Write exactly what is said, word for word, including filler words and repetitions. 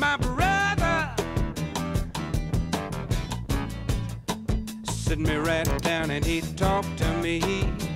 my brother. Sit me right down and he talked to me.